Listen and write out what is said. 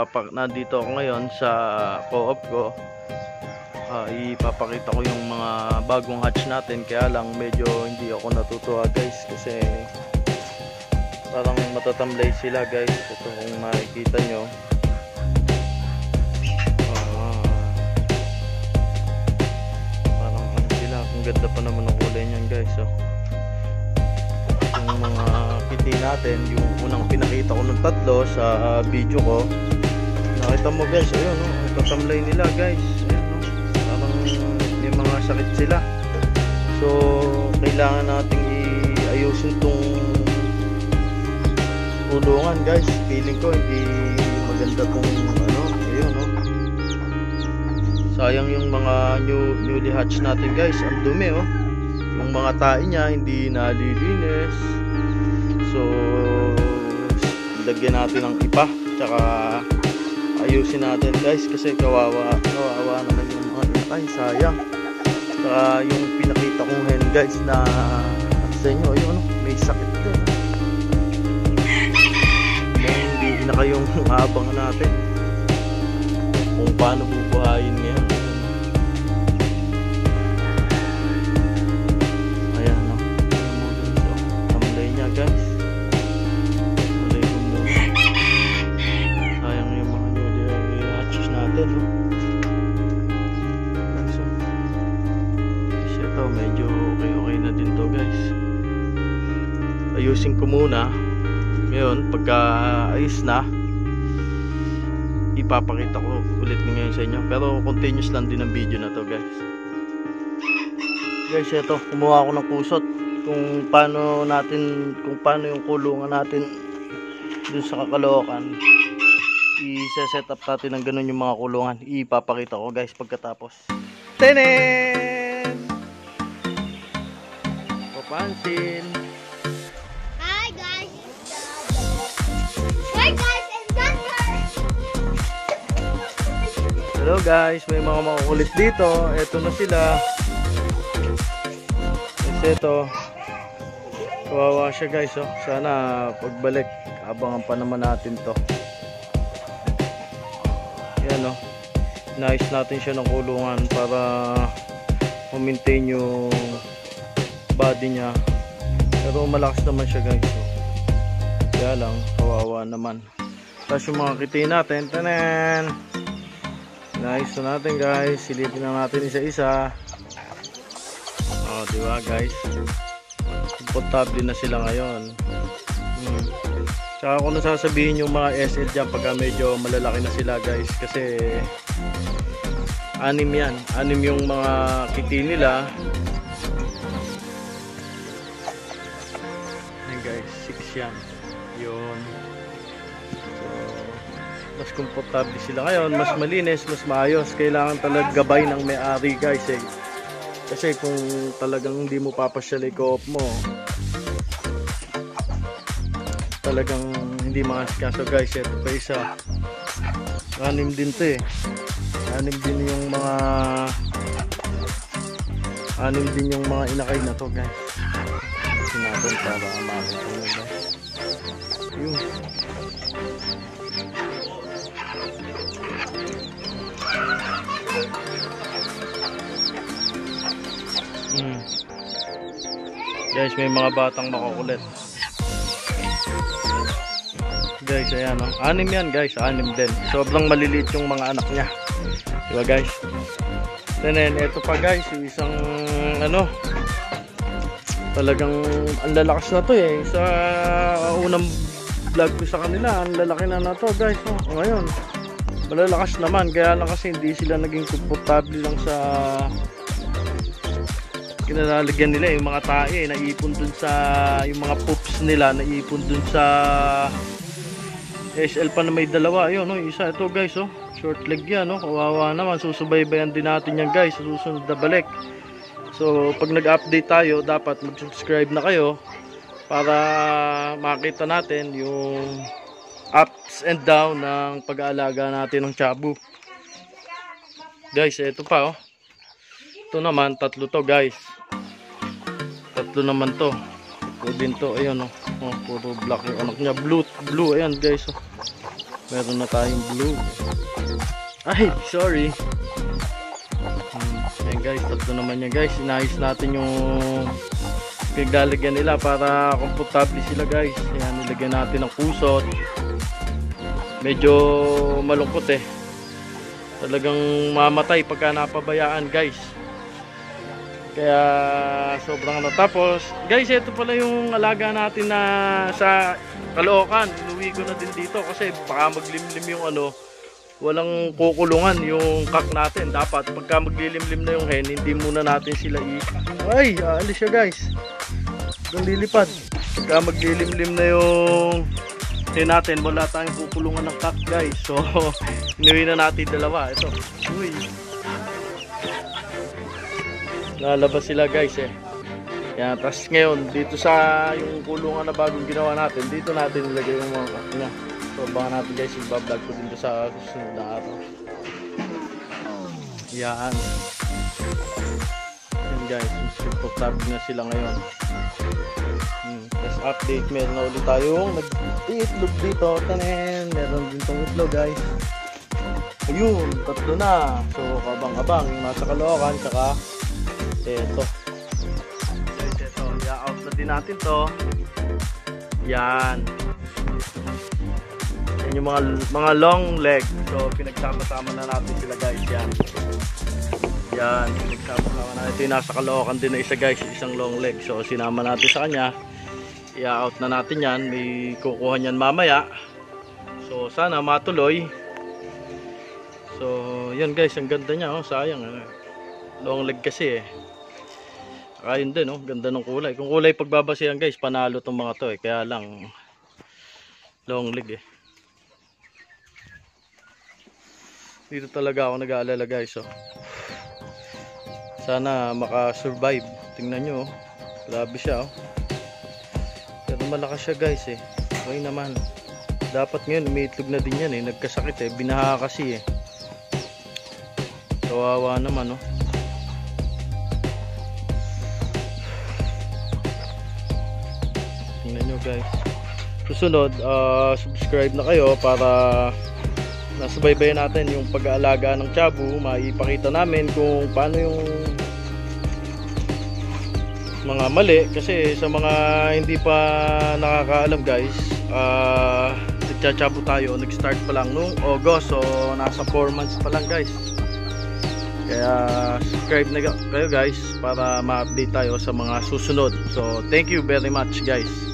nandito ako ngayon sa Coop ko. Ipapakita ko yung mga bagong hatch natin, kaya lang medyo hindi ako natutuwa guys kasi parang matatamlay sila guys. Ito kung makikita nyo, parang ano sila, ang ganda pa naman ng kulay nyan guys. Yung mga kitty natin, yung unang pinakita ko ng tatlo sa video ko, nakita mo guys, ayun tatamlay nila guys, ayun, parang may mga sakit sila. So kailangan nating iayusin tong tulungan guys. Feeling ko hindi maganda tong ayun sayang yung mga newly hatch natin guys. Ang dumi yung mga tae niya hindi nalilinis. So lagyan natin ng ipa, tsaka ayusin natin guys kasi kawawa naman yung mga inakay, sayang. Tsaka yung pinakita kong hen guys na sa inyo, ayun may sakit din. Hindi inakay yung maabangan natin kung paano bubuhayin ngayon. Ayan tamlay niya guys. Medyo okay na din to guys. Ayusin ko muna ngayon. Pagka ayos na, ipapakita ko ulit ngayon sa inyo, pero continuous lang din ang video na to guys. Guys, ito kumuha ako ng kusot kung paano yung kulungan natin dun sa Kakalokan. I-set up natin ng ganun yung mga kulungan. Ipapakita ko guys pagkatapos. Tenen! Papansin. Hi guys. Hi guys, and guys. Hello guys, may mga makukulit dito. Ito na sila. Ito. Kawawa siya guys. Sana pagbalik abangan pa naman natin to. Yan nice natin siya ng kulungan para ma-maintain yung body niya, pero malakas naman siya guys. Kaya lang kawawa naman. Tapos yung mga kitty natin, tanan, nice na natin guys. Silipin na natin isa-isa. Diba guys, komportable na sila ngayon. Tsaka kung nasasabihin yung mga SL dyan pagka medyo malalaki na sila guys, kasi 6 yan, 6 yung mga kitty nila guys, 6 yan yun. So mas komportable sila ngayon, mas malinis, mas maayos. Kailangan talaga gabay ng may-ari guys kasi kung talagang hindi mo papasyal Coop mo, talagang hindi makasikaso guys. Ito pa isa, 6 din to 6 din yung mga 6 din yung mga inakay na to guys. Natin para makita nyo guys. Yun. Guys, may mga batang makukulit guys. Ayan 6 yan guys, 6 din. Sobrang maliliit yung mga anak niya, diba guys. Then ito pa guys, yung isang talagang ang lalakas na to sa unang vlog ko sa kanila, ang lalaki na to guys. Ngayon malalakas naman, kaya lang kasi hindi sila naging komportable lang sa kinalalagyan nila. Yung mga tae naipon dun sa, yung mga poops nila naipon dun sa SL pa na may dalawa. Ayun isa ito guys short leg yan kawawa naman. Susubaybayan din natin yan guys sa susunod na balik. So pag nag-update tayo, dapat mag-subscribe na kayo para makita natin yung ups and down ng pag-aalaga natin ng Chabo. Guys, ito pa ito naman, 3 to guys. 3 naman to. Ito din to, ayan puro black yung anak niya. Blue, ayan guys Meron na tayong blue. Ay, sorry. Ayan guys, tatlo naman yan guys. Inayos natin yung paglalagyan nila para komportable sila guys. Ayan, nilagyan natin ng pusot. Medyo malungkot eh. Talagang mamatay pagka napabayaan guys. Kaya sobrang Tapos guys, ito pala yung alaga natin na sa Caloocan. Inuwi ko na din dito kasi baka maglimlim yung walang kukulungan yung kak natin. Dapat pagka maglilimlim na yung hen, hindi muna natin sila ay, aalis siya guys. Doon lilipad. Pagka maglilimlim na yung hen natin, wala tayong kukulungan ng kak guys. So inuwi na natin dalawa. Ito. Uy. Lalabas sila guys eh. Yan, tapos ngayon dito sa yung kulungan na bagong ginawa natin, dito natin ilagay yung mga kak niya. So abangan natin guys, i-vlog ko dito sa susunod na araw. Yan. Yan guys, komportable na sila ngayon. Tapos update, meron na ulit tayong nag-iitlog dito. Tanen, meron din tong itlog guys. Ayun, tatlo na. So kabang-abang yung nasa Caloocan, tsaka eto. Guys, eto, i-out na din natin to. Yan. Yan yung mga long leg. So pinagsama-sama na natin sila guys. Yan. Yan, pinagsama-sama na. Ito yung nasa Caloocan din na isa guys, isang long leg. So sinama natin sa kanya. I-out na natin yan. May kukuha niyan mamaya. So sana matuloy. So yan guys, ang ganda niya. Sayang. Long leg kasi eh. Ayun din, ganda ng kulay. Kung kulay pagbabasihan guys, panalo tong mga to eh. Kaya lang long leg eh. Dito talaga ako nag-aalala guys. Sana maka-survive. Tingnan nyo, grabe siya. Pero malakas siya guys eh. Okay naman. Dapat ngayon umiitlog na din yan eh. Nagkasakit eh. Binaha kasi eh. Kawawa naman guys. Susunod, subscribe na kayo para nasubaybayan natin yung pag-aalaga ng Chabo. Maipakita namin kung paano yung mga mali, kasi sa mga hindi pa nakakaalam guys, nagchachabo tayo, nag-start pa lang nung August, so nasa 4 months pa lang guys. Kaya subscribe na kayo guys para ma-update tayo sa mga susunod. So thank you very much guys.